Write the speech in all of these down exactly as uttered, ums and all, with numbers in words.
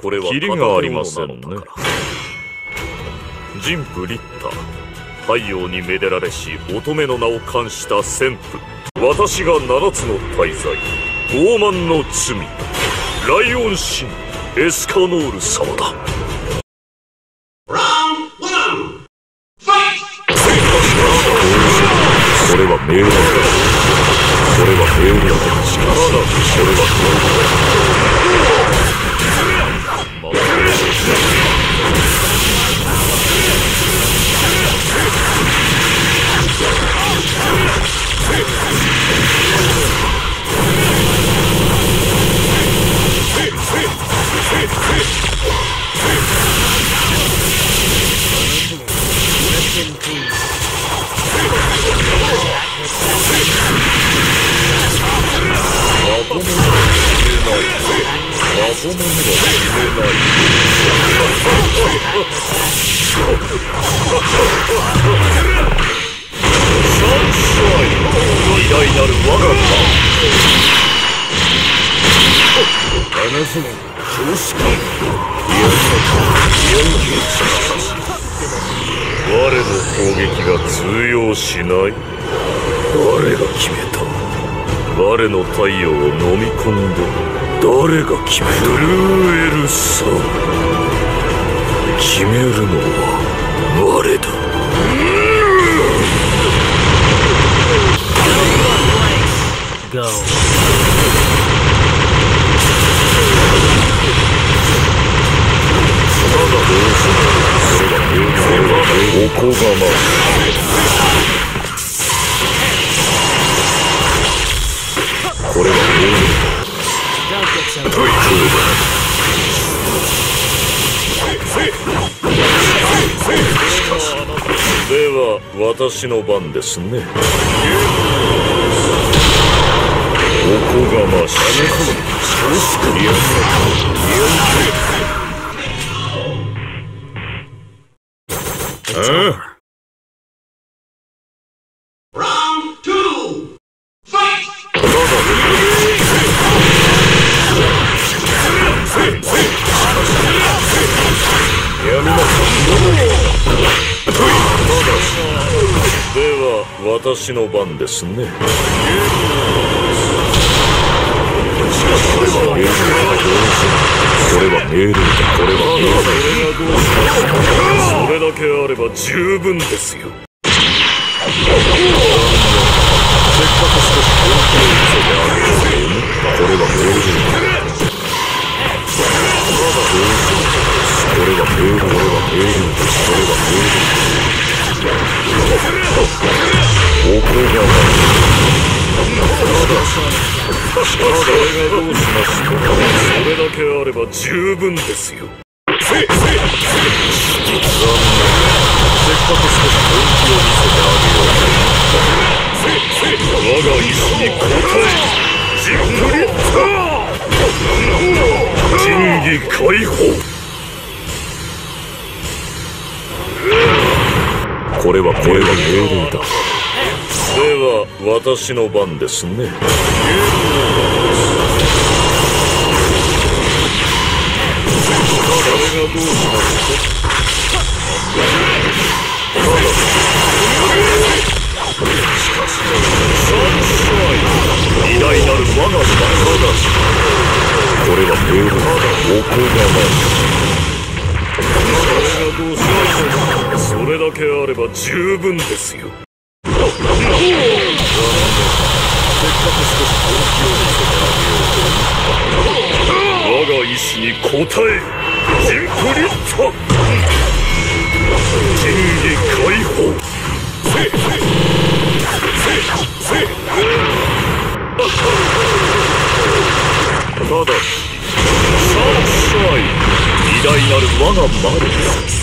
これはキリがありませんね。神父リッター、太陽にめでられし乙女の名を冠した旋風、私が七つの大罪、傲慢の罪、ライオン神エスカノール様だ。これは命令だ。これは命令だ。力だ。これは我の攻撃が通用しない。誰が決めた？我の太陽を飲み込んで誰が決めた？ルーエルさん、決めるのは我だ。Go. おこがまこれはでは私の番ですね。おこがましい。私の番ですね。これは命令だ。これは命令だ。それだけあれば十分ですよ。せっかく少し本気を見せてあげようね。これは命令だ。これは命令だ。これは命令だ。これは命令だ。おこがまそれがどうしましたか。それだけあれば十分ですよ。せっかく少し本気を見せてあげよう。我が意志に応えじっくりと神義解放。これはこれは命令だ。では私の番ですね。それがどうしますか。しかしサンシャイン、偉大なる我が仲だ。これは命令だ。おこがまそれがどうしますか。それだけあれば十分ですよ。せっかく少し本気を見せてあげよう。我が意志に応えジンクリッタ神義解放。せせせただしサンシャイン、偉大なる我がマル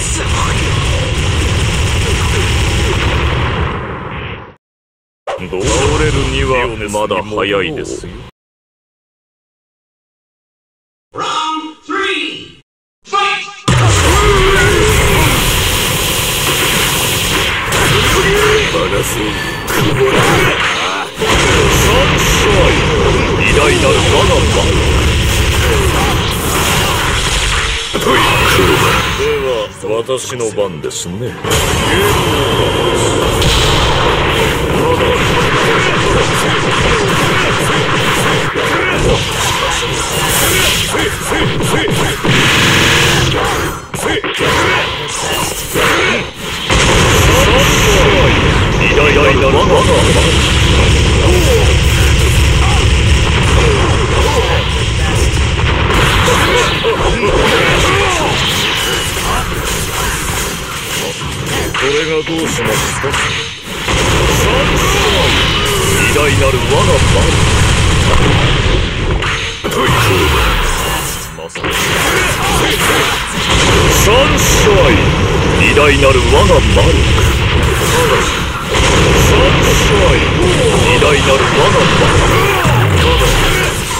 倒れるにはまだ早いですよ。偉大なる我がマル私の番ですね。偉大なる我が番。これがどうしますか。偉大なる我が番。サンシャイン、偉大なる我がマルク。サンシャイン、偉大なる我がマルク。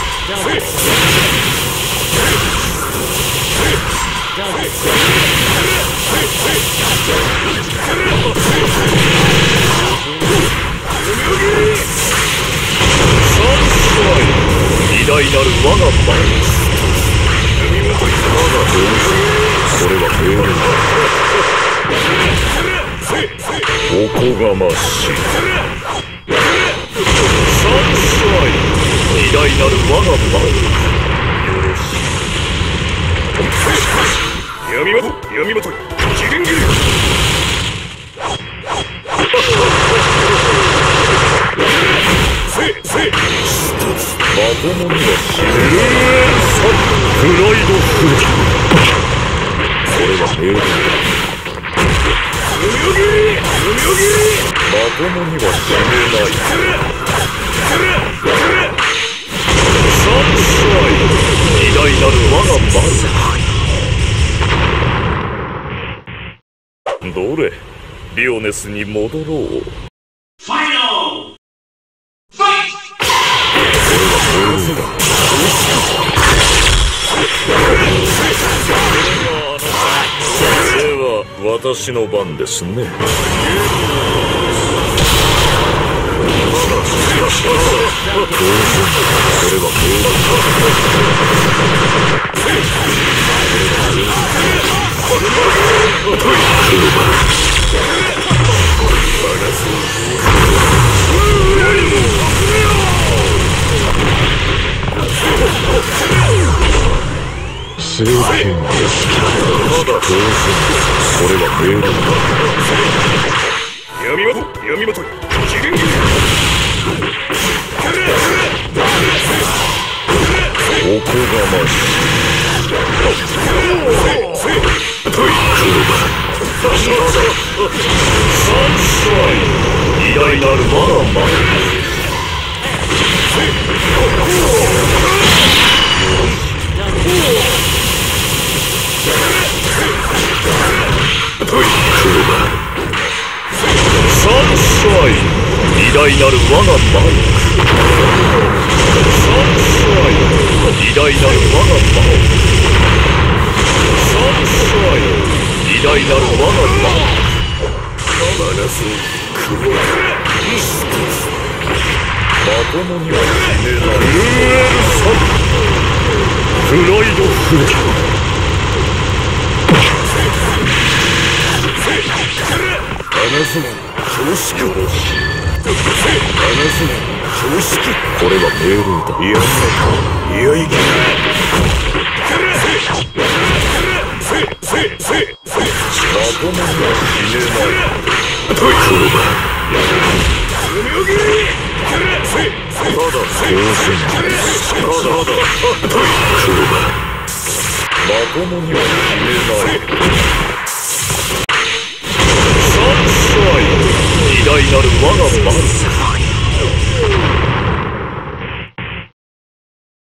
偉大なる我が番。それは命令だ。おこがましい。サンシャイン、偉大なる我が番。よろしい。闇本、闇本、次元切り。まともには死ねる。プライドフル。それは命令だ。まともには死ねない。サンシャイン、偉大なる我が番。どれ、リオネスに戻ろう。ファイナルファイト。では私の番ですね。それは聖剣です。当然それは命令だ。闇本、闇本、次元切り。おこがましい。サンシャイン、偉大なる我が番。サンシャイン、偉大なる我がマルク。サンシャイン、偉大なる我がマルク。サンシャイン、偉大なる我がマルク。マナスクロまともには死ねない。ルエルサン、プライドフル。花園標識。花園標識。これは命令だ。いやいやいけない。まともには死ねない。クロバただ当然ただクロバまともには死ねない。サンシャイン、偉大なる我がマルク。